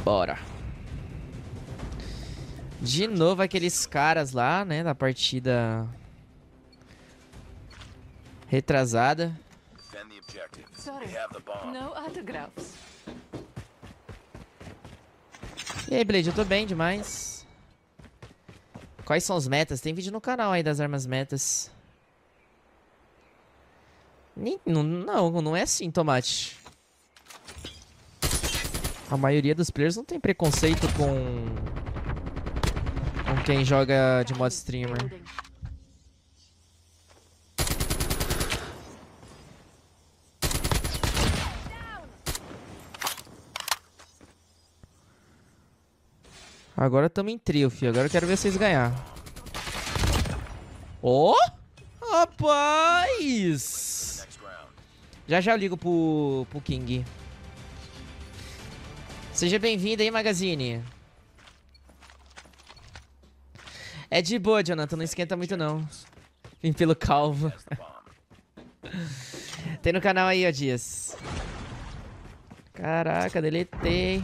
Bora. De novo aqueles caras lá, né, da partida retrasada. Sorry, no autographs. E aí, Blade, eu tô bem demais. Quais são os metas? Tem vídeo no canal aí das armas metas. Não é assim, Tomate. A maioria dos players não tem preconceito com quem joga de modo streamer. Agora tamo em trio, filho. Agora eu quero ver vocês ganhar. Ó! Oh, rapaz! Já eu ligo pro King. Seja bem-vindo aí, Magazine. É de boa, Jonathan. Não esquenta muito, não. Vim pelo calvo. Tem no canal aí, ó, Dias. Caraca, deletei.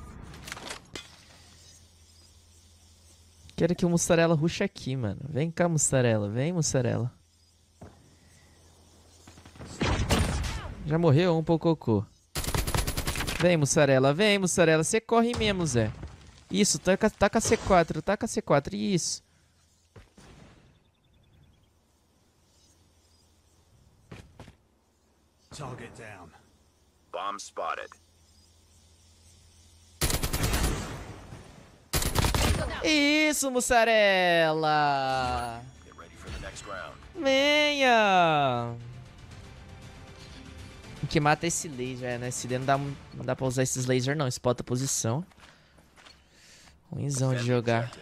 Quero que o Mussarela ruxe aqui, mano. Vem cá, Mussarela. Vem, Mussarela. Já morreu um pouco cocô. Vem, Mussarela. Vem, Mussarela. Você corre mesmo, Zé. Isso, taca C4. Taca C4. Isso. Target down. Bomb spotted. Isso, Mussarela. Get ready for the next round. Venha. O que mata é esse laser, né? Esse daí não dá pra usar esses lasers, não. Spota a posição. Ruimzão de jogar.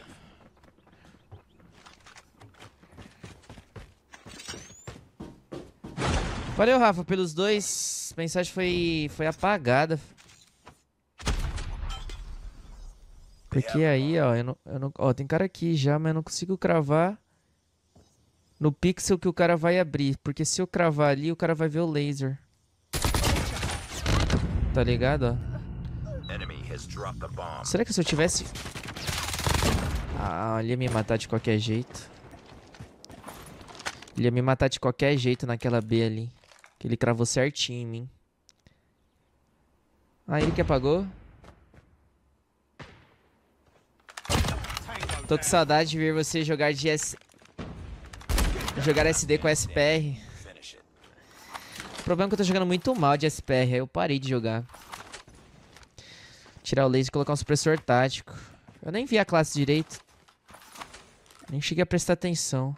Valeu, Rafa, pelos dois. A mensagem foi apagada. Porque aí, ó, ó, tem cara aqui já, mas eu não consigo cravar no pixel que o cara vai abrir. Porque se eu cravar ali, o cara vai ver o laser. Tá ligado, ó? Será que se eu tivesse... Ah, ele ia me matar de qualquer jeito. Ele ia me matar de qualquer jeito naquela B ali. Que ele cravou certinho em mim. Ah, ele que apagou? Tô com saudade de ver você jogar de jogar SD com SPR. O problema é que eu tô jogando muito mal de SPR, aí eu parei de jogar. Tirar o laser e colocar um supressor tático. Eu nem vi a classe direito. Nem cheguei a prestar atenção.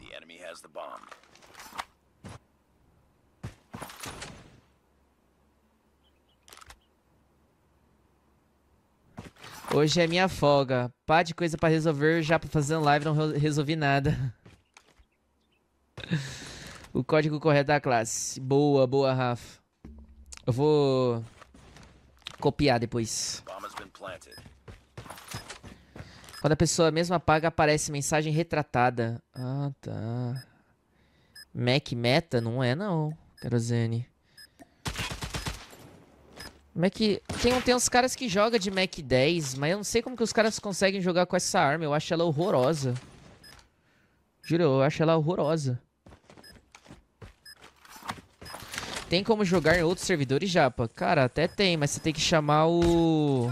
Hoje é minha folga. Pá de coisa pra resolver, já pra fazer live não resolvi nada. O código correto da classe. Boa, boa, Rafa. Eu vou copiar depois. Quando a pessoa mesmo apaga, aparece mensagem retratada. Ah, tá. Mac Meta? Não é, não, Kerosene. Mac... Tem uns caras que jogam de Mac 10, mas eu não sei como que os caras conseguem jogar com essa arma. Eu acho ela horrorosa. Juro, eu acho ela horrorosa. Tem como jogar em outros servidores, Japa? Cara, até tem, mas você tem que chamar o...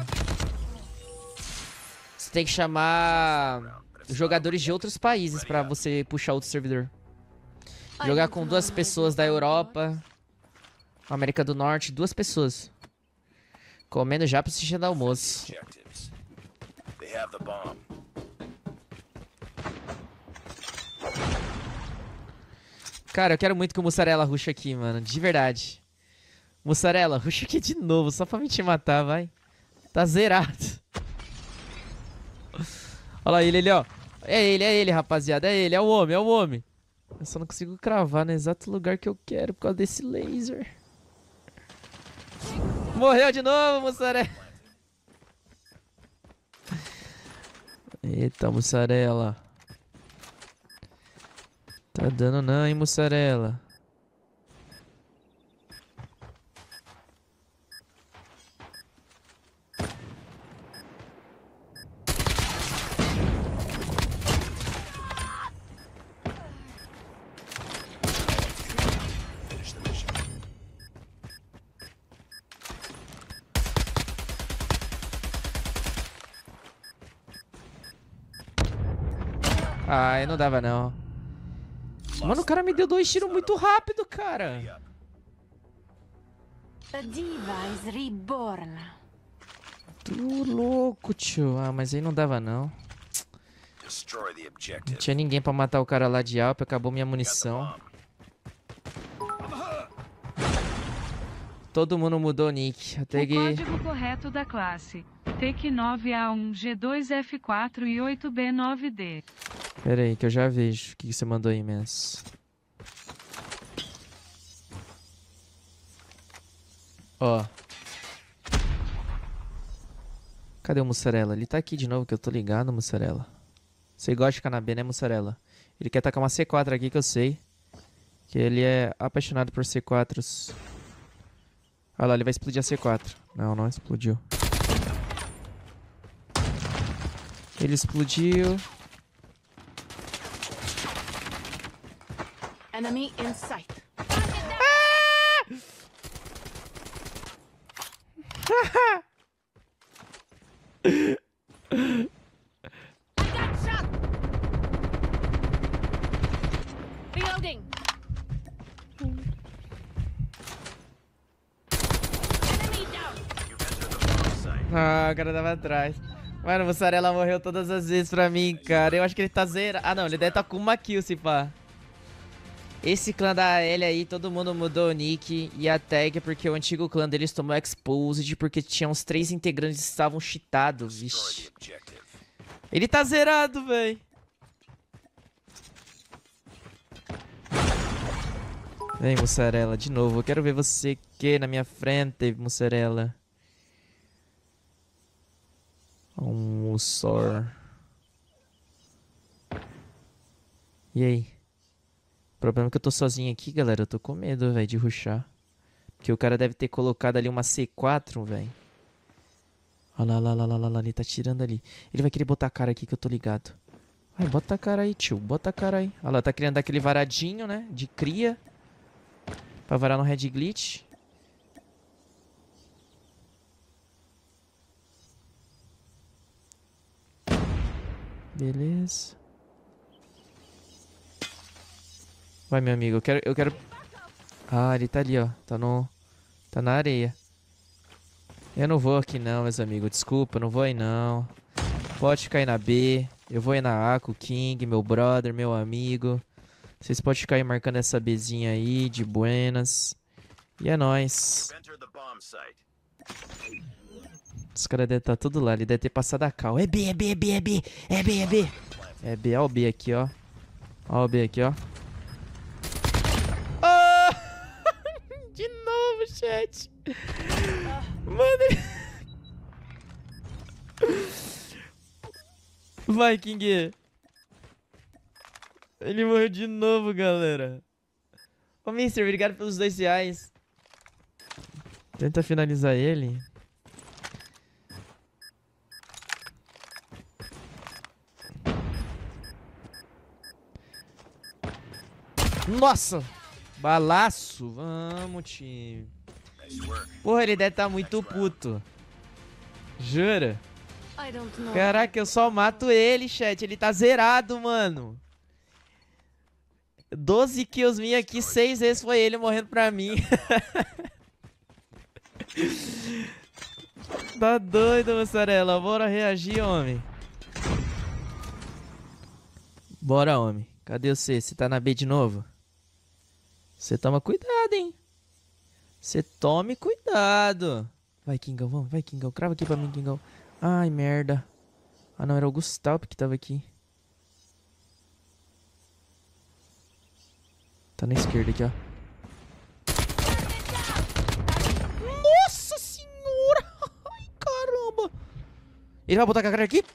Você tem que chamar jogadores de outros países pra você puxar outro servidor. Jogar com 2 pessoas da Europa, América do Norte, 2 pessoas. Comendo já pra assistir ao almoço. Cara, eu quero muito que o Mussarela rushe aqui, mano. De verdade. Mussarela, rusha aqui de novo, só pra me te matar, vai. Tá zerado. Olha lá ele ali, ó. É ele, rapaziada. É ele, é o homem, é o homem. Eu só não consigo cravar no exato lugar que eu quero por causa desse laser. Morreu de novo, Mussarela. Eita, Mussarela. Tá dando não, hein, Mussarela. Ai, não dava não. Mano, o cara me deu 2 tiros muito rápido, cara. The diva is reborn. Tu louco, tio. Ah, mas aí não dava não. Destroy the Não objective. tinha ninguém pra matar o cara lá de Alp, acabou minha Got the munição. bomb. Todo mundo mudou o nick. Até O que... código correto da classe. TEC9A1, G2F4 e 8B9D. Pera aí, que eu já vejo o que você mandou aí, Mens. Ó. Cadê o Mussarela? Ele tá aqui de novo, que eu tô ligado, Mussarela. Você gosta de canabê, né, Mussarela? Ele quer tacar uma C4 aqui, que eu sei. Que ele é apaixonado por C4s. Olha lá, ele vai explodir a C4. Não, não explodiu. Ele explodiu. Enemy in sight. I got shot. Reloading. Enemy down. You've entered the bomb site. Ah, o cara tava atrás. Mano, o Mussarela morreu todas as vezes pra mim, cara. Eu acho que ele tá zerado. Ah, não, ele deve estar com uma kill, se pá. Esse clã da L aí, todo mundo mudou o nick e a tag porque o antigo clã deles tomou exposed porque tinha uns 3 integrantes que estavam cheatados, Destroy vixe. the objective. Ele tá zerado, véi. Vem, Mussarela, de novo. Eu quero ver você que na minha frente, Mussarela. Um Mussor. E aí? O problema é que eu tô sozinho aqui, galera. Eu tô com medo, velho, de rushar. Porque o cara deve ter colocado ali uma C4, velho. Olha lá, lá, lá, lá, lá, lá. Ele tá tirando ali. Ele vai querer botar a cara aqui que eu tô ligado. Vai, bota a cara aí, tio. Bota a cara aí. Olha lá, tá querendo dar aquele varadinho, né? De cria. Pra varar no Red Glitch. Beleza. Vai, meu amigo. Eu quero... Ah, ele tá ali, ó. Tá na areia. Eu não vou aqui não, meus amigos. Desculpa, não vou aí não. Pode ficar aí na B. Eu vou aí na A com o King, meu brother, meu amigo. Vocês podem ficar aí marcando essa Bzinha aí, de buenas. E é nóis. You've entered the bomb site. Os caras devem estar tudo lá. Ele deve ter passado a cal. É B, é B, é B, é B. É B, é B. É B, ó o B aqui, ó. Ó o B aqui, ó. Oh! De novo, chat. Mano, vai, King. Ele morreu de novo, galera. Ô, Mister, obrigado pelos R$2. Tenta finalizar ele. Nossa! Balaço! Vamos, time. Nice work. Porra, ele deve estar muito puto. Jura? I don't know. Caraca, eu só mato ele, chat. Ele tá zerado, mano. 12 kills minha aqui, 6 vezes foi ele morrendo pra mim. Tá doido, Mussarela. Bora reagir, homem. Bora, homem. Cadê você? Você tá na B de novo? Você toma cuidado, hein? Você tome cuidado. Vai, Kingão, vamos. Vai, Kingão. Crava aqui pra mim, Kingão. Ai, merda. Ah, não. Era o Gustavo que tava aqui. Tá na esquerda aqui, ó. Nossa senhora! Ai, caramba! Ele vai botar a cara aqui?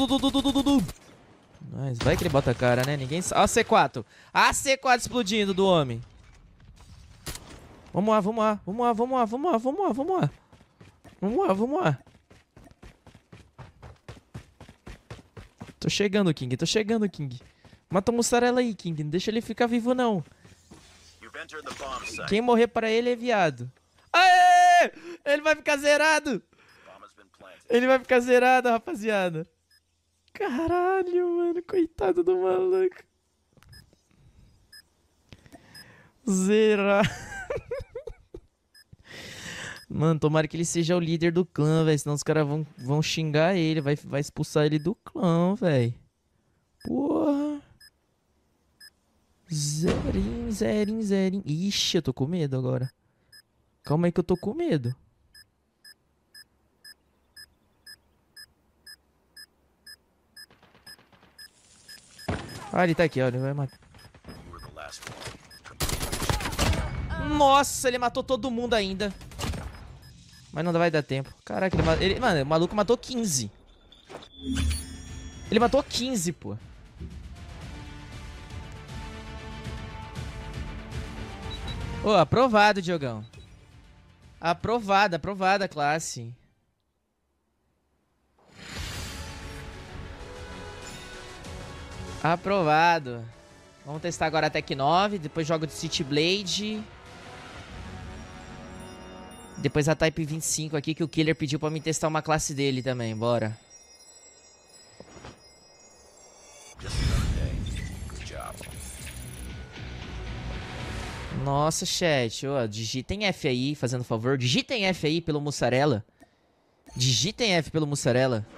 Mas vai que ele bota a cara, né? Ninguém sabe. Ó a C4. A C4 explodindo do homem. Vamos lá, vamos lá. Vamos lá, vamos lá, vamos lá, vamos lá, vamos lá. Vamos lá, vamos lá. Tô chegando, King. Tô chegando, King. Mata o Mussarela aí, King. Não deixa ele ficar vivo, não. You've entered the bomb site. Quem morrer para ele é viado. Aê! Ele vai ficar zerado. Bomb has been planted. Ele vai ficar zerado, rapaziada. Caralho, mano. Coitado do maluco. Zerar. Mano, tomara que ele seja o líder do clã, velho. Senão os caras vão xingar ele. Vai expulsar ele do clã, velho. Porra. Zerinho, zerinho, zerinho. Ixi, eu tô com medo agora. Calma aí que eu tô com medo. Ah, ele tá aqui, ó. Ele vai matar. Nossa, ele matou todo mundo ainda. Mas não vai dar tempo. Caraca, mano, o maluco matou 15. Ele matou 15, pô. Ô, aprovado, Diogão. Aprovada a classe. Aprovado. Vamos testar agora a Tech 9, depois jogo de City Blade. Depois a Type 25 aqui, que o Killer pediu pra mim testar uma classe dele também, bora. Nossa, chat, ó, digitem F aí, fazendo favor. Digitem F aí pelo Mussarela. Digitem F pelo Mussarela.